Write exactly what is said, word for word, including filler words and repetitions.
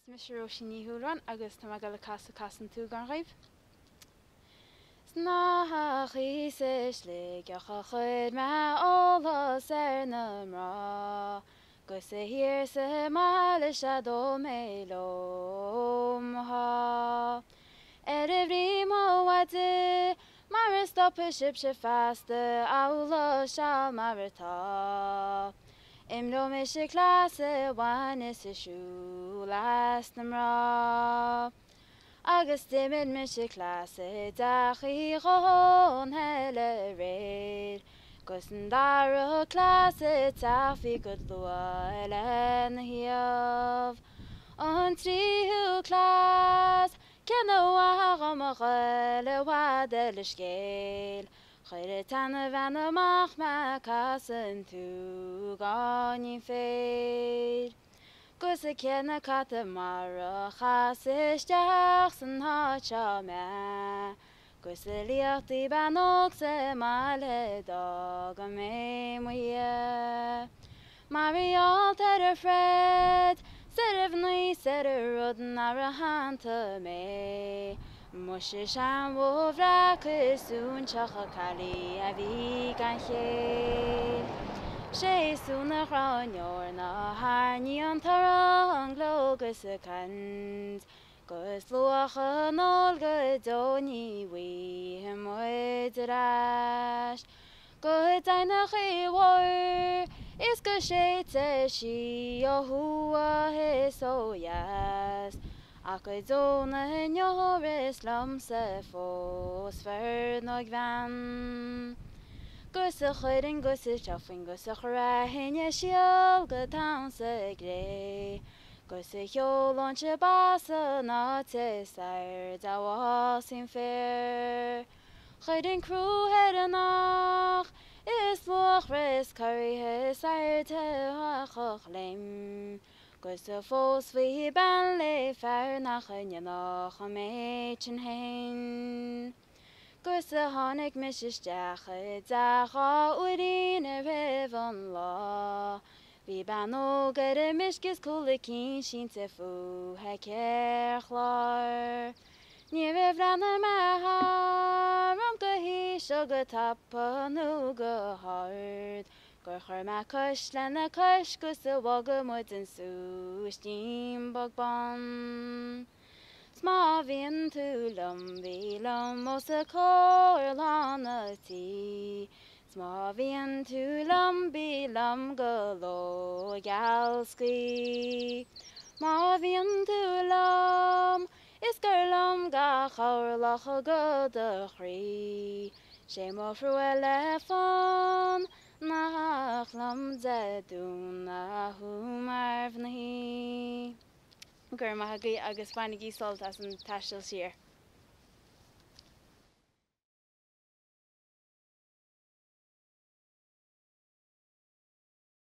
Mister Róisín Húlran agus tá go le casa casan tú gan raibh. Snach is le gacha chuid me ólas ar na mrá, gus a hir sa mála se dó mé lomha. Er a bhrí mó waide, mar a stoppa sib se fasta, ála se mar atá. Im lo me se clase bhain is a siúlas na mrá. Agus dimid me se clase dachaí chun heile réir, gus an dara clase tafi go lua eile na hiamh. An tríú class cena waham a le wada le scéil, chuir tanna bhena amach me casan tú gáin féir. Gus a cena cata mar a chas isteach san háte me, gus a líochtaí banóg sa mála dag a mé muie. Mar Rialtas ar a fred, sibh níos ar a rudan ar a hananta mé. Muise sean bhreachas sún teach a cailí a bhí gan chéil. Sé súna chráineoir na háirní an tara an glógus a cant, gus luacha nóil go dóní bhí muid arás. Go dainach i bhir, is go sé te si ó thua is ó dheas, ach go dóna neoris lom sa fós fear nó ghean. Gus a chuireann gus a teofainn gus a chraithine síal go tam sa gré, gus a cheolán se basa ná te sair dá Róisín fér. Chuireann crúthair an nach, is Loch ris cuirithe sair te hachoch lim, gus a fós bhí ban le fear nach a neanach a méid an hain. Gus a tháinig mis isteach a dacha uirín a rih an lá, bhí banóg ar a misgus cúla cín sínta futhe ceir chlár. Ní rih bhreanna me thar go hí seo go tappa nó go hard, gur chuir me cos lena cos gus a bhaga muid an súistín bag ban. Smá bhíonn tú lom bhí lom ó sa cóir lána tí, smá bhíonn tú lom bí lom go lo gealscaí. Má bhíonn tú lom, is gur lom ga chóir lach a go de chrí, sé má fruile fan nach lom de dún na thumarh na hí. Gur maithagaí agus bainigí soltas an tataistil siar.